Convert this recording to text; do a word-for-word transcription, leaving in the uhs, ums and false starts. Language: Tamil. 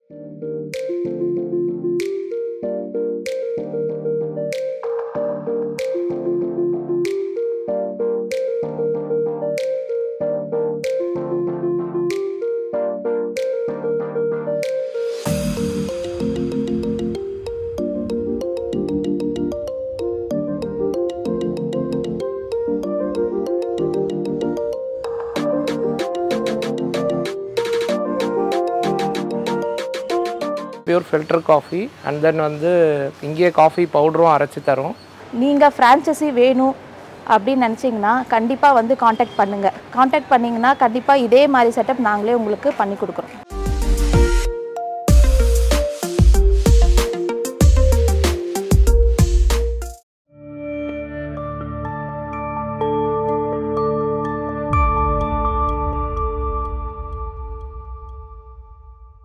Pure filter coffee and then வந்து இங்கே காஃபி பவுடரும் அரைச்சி தரோம். நீங்கள் ஃப்ரான்ச்சைசி வேணும் அப்படின்னு நினச்சிங்கன்னா கண்டிப்பாக வந்து காண்டாக்ட் பண்ணுங்கள். காண்டாக்ட் பண்ணிங்கன்னா கண்டிப்பாக இதே மாதிரி செட்டப் நாங்களே உங்களுக்கு பண்ணி கொடுக்குறோம்.